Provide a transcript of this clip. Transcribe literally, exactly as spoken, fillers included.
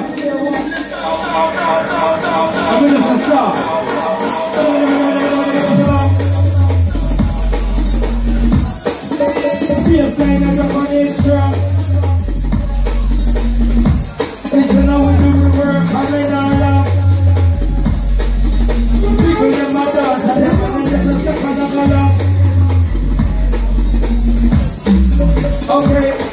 I'm gonna stop. Be a thing I got on extra. Listen, now we do the work, I'm in our love. People get my dance, I never need to step on the color. Okay.